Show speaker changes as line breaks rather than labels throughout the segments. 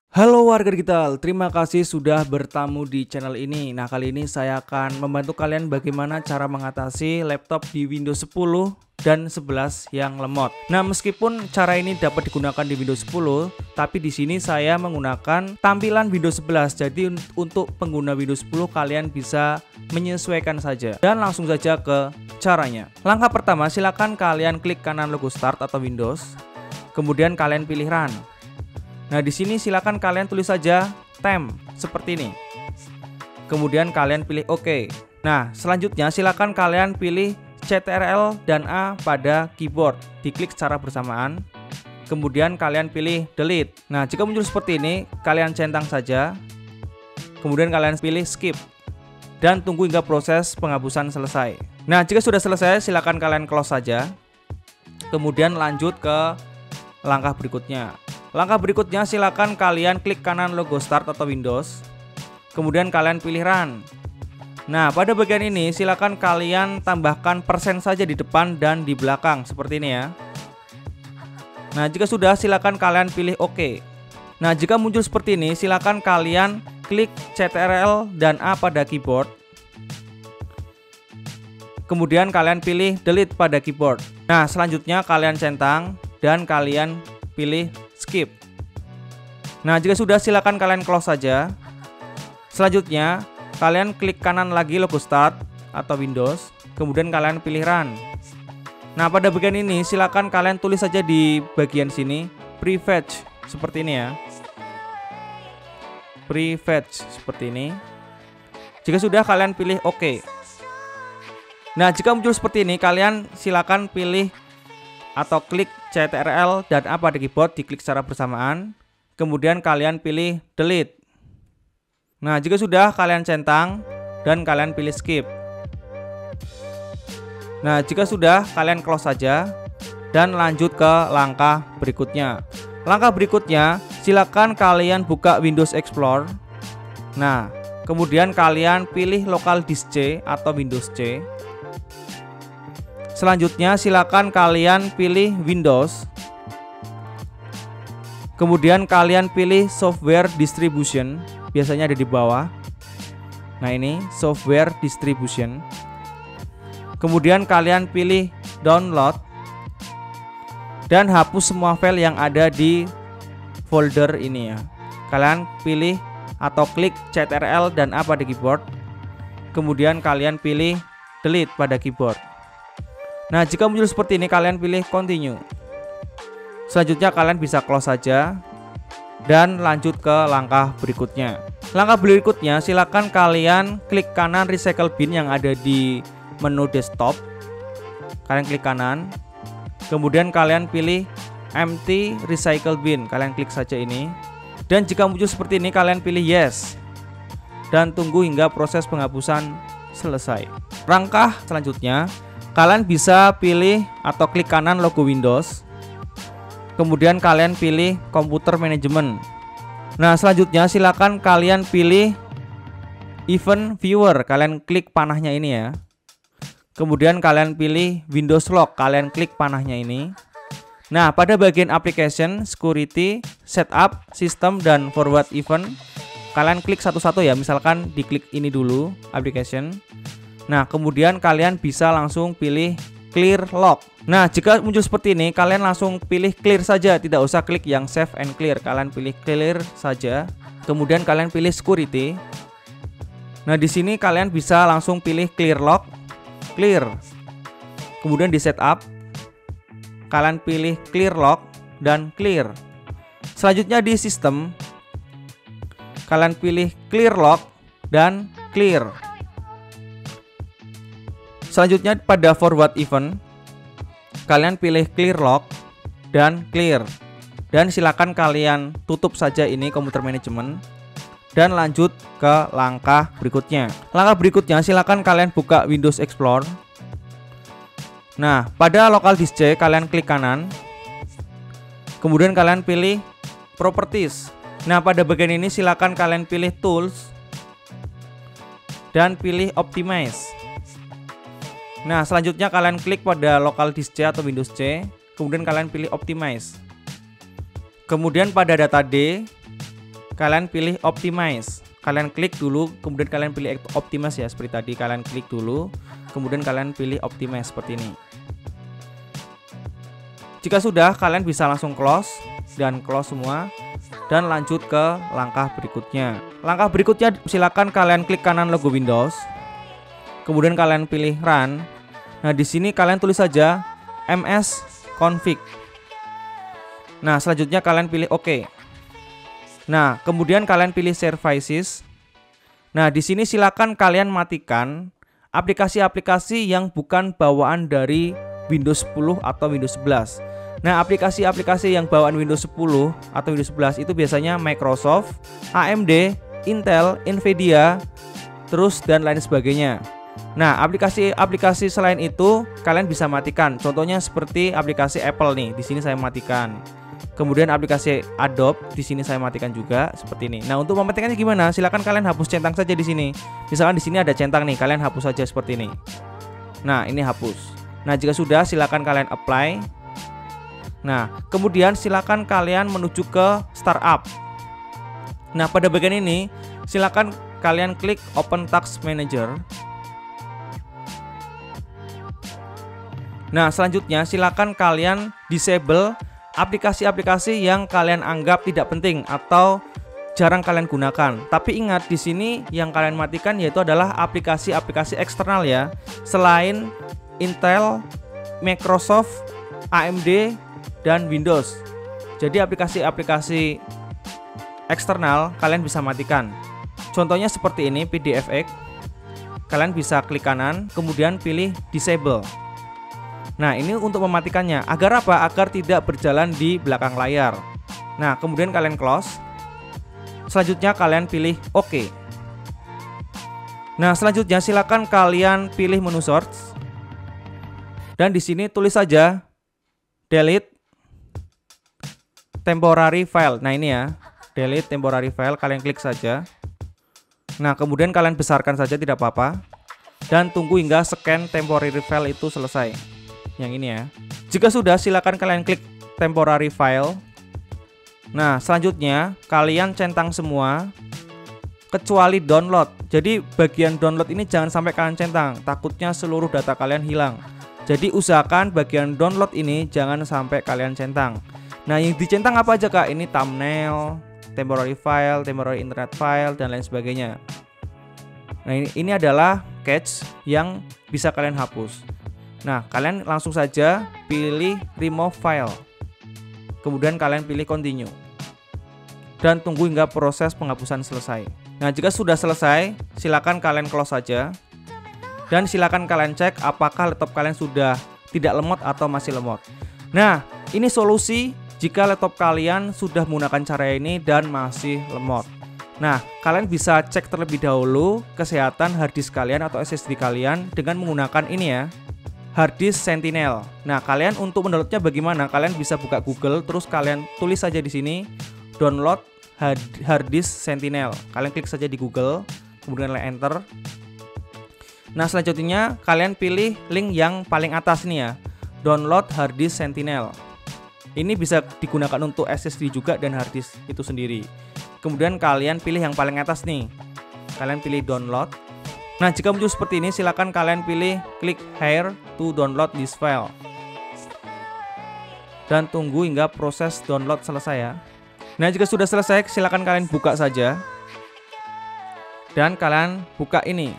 Halo warga digital, terima kasih sudah bertamu di channel ini. Nah, kali ini saya akan membantu kalian bagaimana cara mengatasi laptop di Windows 10 dan 11 yang lemot. Nah, meskipun cara ini dapat digunakan di Windows 10, tapi di sini saya menggunakan tampilan Windows 11. Jadi untuk pengguna Windows 10 kalian bisa menyesuaikan saja. Dan langsung saja ke caranya. Langkah pertama, silakan kalian klik kanan logo Start atau Windows. Kemudian kalian pilih Run. Nah, di sini silakan kalian tulis saja temp seperti ini. Kemudian kalian pilih OK. Nah, selanjutnya silakan kalian pilih Ctrl dan A pada keyboard. Diklik secara bersamaan. Kemudian kalian pilih Delete. Nah, jika muncul seperti ini, kalian centang saja. Kemudian kalian pilih Skip. Dan tunggu hingga proses penghapusan selesai. Nah, jika sudah selesai, silakan kalian close saja. Kemudian lanjut ke langkah berikutnya. Langkah berikutnya silakan kalian klik kanan logo Start atau Windows. Kemudian kalian pilih Run. Nah, pada bagian ini silakan kalian tambahkan persen saja di depan dan di belakang seperti ini ya. Nah, jika sudah silakan kalian pilih OK. Nah, jika muncul seperti ini silakan kalian klik Ctrl dan A pada keyboard. Kemudian kalian pilih Delete pada keyboard. Nah, selanjutnya kalian centang dan kalian pilih Skip. Nah, jika sudah silakan kalian close saja. Selanjutnya kalian klik kanan lagi logo Start atau Windows. Kemudian kalian pilih Run. Nah, pada bagian ini silakan kalian tulis saja di bagian sini Prefetch seperti ini ya. Prefetch seperti ini. Jika sudah kalian pilih OK. Nah, jika muncul seperti ini kalian silakan pilih atau klik Ctrl dan A pada keyboard, diklik secara bersamaan. Kemudian kalian pilih Delete. Nah, jika sudah kalian centang dan kalian pilih Skip. Nah, jika sudah kalian close saja dan lanjut ke langkah berikutnya. Langkah berikutnya silakan kalian buka Windows Explorer. Nah, kemudian kalian pilih Local Disk C atau Windows C. Selanjutnya silakan kalian pilih Windows. Kemudian kalian pilih Software Distribution, biasanya ada di bawah. Nah, ini Software Distribution. Kemudian kalian pilih Download dan hapus semua file yang ada di folder ini ya. Kalian pilih atau klik Ctrl dan A pada keyboard. Kemudian kalian pilih Delete pada keyboard. Nah, jika muncul seperti ini kalian pilih Continue. Selanjutnya kalian bisa close saja dan lanjut ke langkah berikutnya. Langkah berikutnya silakan kalian klik kanan Recycle Bin yang ada di menu desktop. Kalian klik kanan. Kemudian kalian pilih Empty Recycle Bin. Kalian klik saja ini. Dan jika muncul seperti ini kalian pilih Yes. Dan tunggu hingga proses penghapusan selesai. Langkah selanjutnya kalian bisa pilih atau klik kanan logo Windows. Kemudian kalian pilih Computer Management. Nah, selanjutnya silakan kalian pilih Event Viewer. Kalian klik panahnya ini ya. Kemudian kalian pilih Windows Log. Kalian klik panahnya ini. Nah, pada bagian Application, Security, Setup, System, dan Forward Event kalian klik satu-satu ya. Misalkan diklik ini dulu, Application. Nah, kemudian kalian bisa langsung pilih Clear Log. Nah, jika muncul seperti ini, kalian langsung pilih Clear saja, tidak usah klik yang Save and Clear. Kalian pilih Clear saja. Kemudian kalian pilih Security. Nah, di sini kalian bisa langsung pilih Clear Log, Clear. Kemudian di Setup, kalian pilih Clear Log dan Clear. Selanjutnya di Sistem, kalian pilih Clear Log dan Clear. Selanjutnya pada Forward Event kalian pilih Clear Log dan Clear. Dan silakan kalian tutup saja ini Computer Management dan lanjut ke langkah berikutnya. Langkah berikutnya silakan kalian buka Windows Explorer. Nah, pada Local Disk C kalian klik kanan. Kemudian kalian pilih Properties. Nah, pada bagian ini silakan kalian pilih Tools dan pilih Optimize. Nah, selanjutnya kalian klik pada Local Disk C atau Windows C. Kemudian kalian pilih Optimize. Kemudian pada data D kalian pilih optimize. Kalian klik dulu, kemudian kalian pilih optimize ya, seperti tadi. Kalian klik dulu, kemudian kalian pilih optimize seperti ini. Jika sudah, kalian bisa langsung close dan close semua dan lanjut ke langkah berikutnya. Langkah berikutnya silakan kalian klik kanan logo Windows. Kemudian kalian pilih run. Nah, di sini kalian tulis saja ms config. Nah, selanjutnya kalian pilih OK. Nah, kemudian kalian pilih services. Nah, di sini silakan kalian matikan aplikasi-aplikasi yang bukan bawaan dari Windows 10 atau Windows 11. Nah, aplikasi-aplikasi yang bawaan Windows 10 atau Windows 11 itu biasanya Microsoft, AMD, Intel, Nvidia, terus dan lain sebagainya. Nah, aplikasi-aplikasi selain itu kalian bisa matikan. Contohnya seperti aplikasi Apple nih, di sini saya matikan. Kemudian aplikasi Adobe di sini saya matikan juga seperti ini. Nah, untuk mematikannya gimana? Silakan kalian hapus centang saja di sini. Misalkan di sini ada centang nih, kalian hapus saja seperti ini. Nah, ini hapus. Nah, jika sudah silakan kalian apply. Nah, kemudian silakan kalian menuju ke startup. Nah, pada bagian ini silakan kalian klik Open Task Manager. Nah, selanjutnya silakan kalian disable aplikasi-aplikasi yang kalian anggap tidak penting atau jarang kalian gunakan. Tapi ingat, di sini yang kalian matikan yaitu adalah aplikasi-aplikasi eksternal ya, selain Intel, Microsoft, AMD, dan Windows. Jadi aplikasi-aplikasi eksternal kalian bisa matikan. Contohnya seperti ini, PDFX. Kalian bisa klik kanan, kemudian pilih disable. Nah, ini untuk mematikannya. Agar apa? Agar tidak berjalan di belakang layar. Nah, kemudian kalian close. Selanjutnya kalian pilih OK. Nah, selanjutnya silakan kalian pilih menu search. Dan di sini tulis saja delete temporary file. Nah, ini ya, delete temporary file. Kalian klik saja. Nah, kemudian kalian besarkan saja, tidak apa-apa. Dan tunggu hingga scan temporary file itu selesai. Yang ini ya. Jika sudah, silakan kalian klik temporary file. Nah, selanjutnya kalian centang semua kecuali download. Jadi bagian download ini jangan sampai kalian centang, takutnya seluruh data kalian hilang. Jadi usahakan bagian download ini jangan sampai kalian centang. Nah, yang dicentang apa aja Kak? Ini thumbnail, temporary file, temporary internet file, dan lain sebagainya. Nah, ini adalah cache yang bisa kalian hapus. Nah, kalian langsung saja pilih remove file. Kemudian kalian pilih continue. Dan tunggu hingga proses penghapusan selesai. Nah, jika sudah selesai, silakan kalian close saja. Dan silakan kalian cek apakah laptop kalian sudah tidak lemot atau masih lemot. Nah, ini solusi jika laptop kalian sudah menggunakan cara ini dan masih lemot. Nah, kalian bisa cek terlebih dahulu kesehatan hard disk kalian atau SSD kalian dengan menggunakan ini ya, hard disk Sentinel. Nah, kalian untuk mendownloadnya bagaimana? Kalian bisa buka Google, terus kalian tulis saja di sini download hard disk Sentinel. Kalian klik saja di Google, kemudian kalian enter. Nah, selanjutnya kalian pilih link yang paling atas nih ya, download hard disk Sentinel. Ini bisa digunakan untuk SSD juga dan hard disk itu sendiri. Kemudian kalian pilih yang paling atas nih, kalian pilih download. Nah, jika muncul seperti ini, silakan kalian pilih klik here to download this file. Dan tunggu hingga proses download selesai ya. Nah, jika sudah selesai, silakan kalian buka saja. Dan kalian buka ini.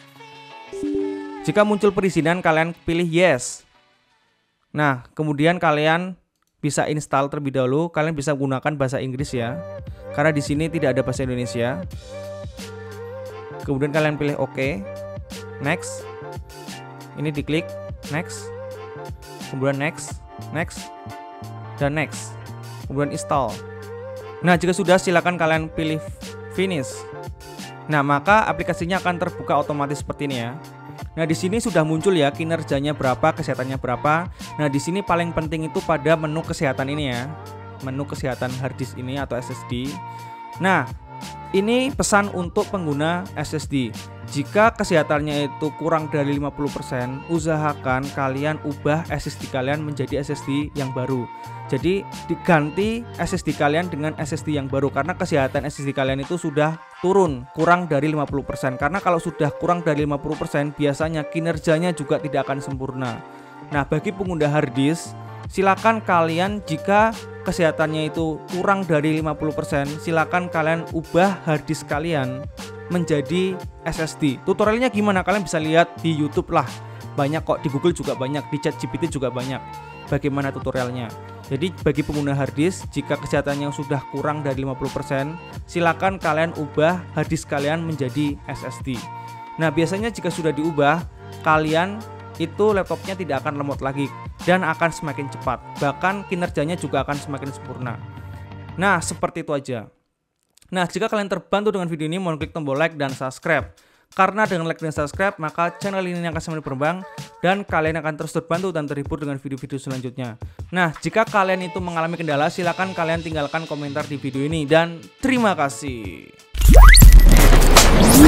Jika muncul perizinan, kalian pilih yes. Nah, kemudian kalian bisa install terlebih dahulu. Kalian bisa gunakan bahasa Inggris ya, karena di sini tidak ada bahasa Indonesia. Kemudian kalian pilih OK, next. Ini diklik next, kemudian next, next, dan next. Kemudian install. Nah, jika sudah, silakan kalian pilih finish. Nah, maka aplikasinya akan terbuka otomatis seperti ini ya. Nah, di sini sudah muncul ya kinerjanya berapa, kesehatannya berapa. Nah, di sini paling penting itu pada menu kesehatan ini ya. Menu kesehatan hard disk ini atau SSD. Nah, ini pesan untuk pengguna SSD. jika kesehatannya itu kurang dari 50%, usahakan kalian ubah SSD kalian menjadi SSD yang baru. Jadi diganti SSD kalian dengan SSD yang baru karena kesehatan SSD kalian itu sudah turun kurang dari 50%. Karena kalau sudah kurang dari 50%, biasanya kinerjanya juga tidak akan sempurna. Nah, bagi pengguna harddisk, silakan kalian jika kesehatannya itu kurang dari 50%, silakan kalian ubah harddisk kalian menjadi SSD. Tutorialnya gimana? Kalian bisa lihat di YouTube lah. Banyak kok, di Google juga banyak, di ChatGPT juga banyak bagaimana tutorialnya. Jadi bagi pengguna harddisk, jika kesehatannya sudah kurang dari 50%, silakan kalian ubah harddisk kalian menjadi SSD. Nah, biasanya jika sudah diubah, kalian itu laptopnya tidak akan lemot lagi dan akan semakin cepat. Bahkan kinerjanya juga akan semakin sempurna. Nah, seperti itu aja. Nah, jika kalian terbantu dengan video ini, mohon klik tombol like dan subscribe. Karena dengan like dan subscribe, maka channel ini akan semakin berkembang dan kalian akan terus terbantu dan terhibur dengan video-video selanjutnya. Nah, jika kalian itu mengalami kendala, silakan kalian tinggalkan komentar di video ini dan terima kasih.